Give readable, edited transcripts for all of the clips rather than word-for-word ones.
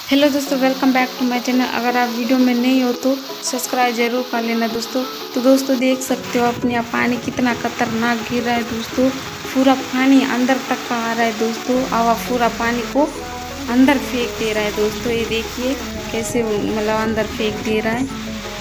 Hello दोस्तों, welcome back to my channel. अगर आप वीडियो में नहीं हो तो सब्सक्राइब जरूर कर लेना दोस्तों। तो दोस्तों देख सकते हो अपने आप पानी कितना खतरनाक गिर रहा है दोस्तों। पूरा पानी अंदर तक का आ रहा है दोस्तों। हवा पूरा पानी को अंदर फेंक दे रहा है दोस्तों। ये देखिए कैसे मतलब अंदर फेंक दे रहा है।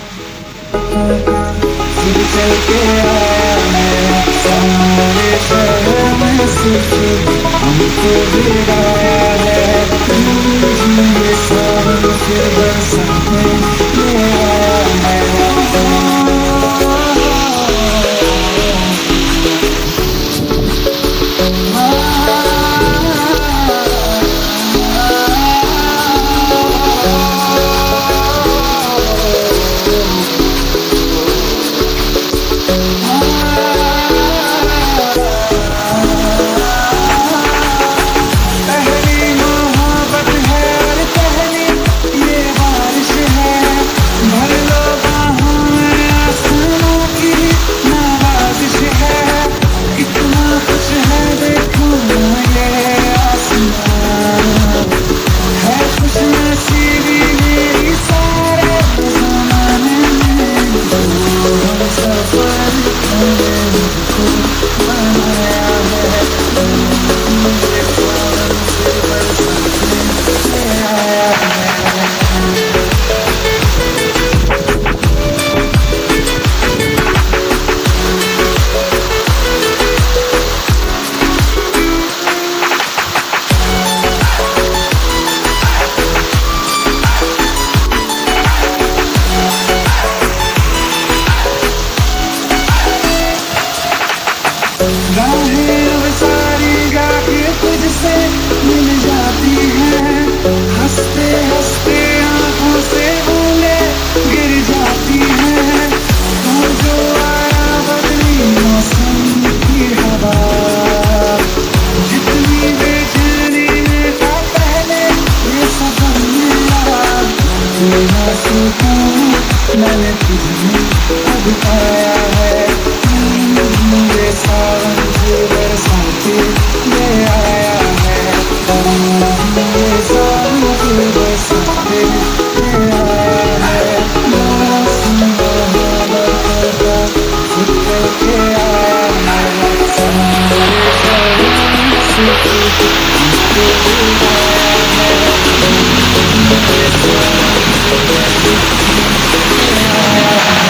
राहें अब सारी जाके तुझसे मिल जाती हैं, हंसते हंसते आंखों से बूंदे गिर जाती हैं। और जो आया बदली मौसम की हवा, जितनी बेचैनी में था पहले ये सफर मिला। तेरा सुकून मैंने तुझमें अब पाया है। मेरे सावन से बरसाते ले आया है। मेरे सावन से बरसाते ले आया है। मौसम मोहब्बत का खुद करके आया है। हमारे सावन से मुझको बुलाया है। मेरे सावन से बरसाते ले आया है।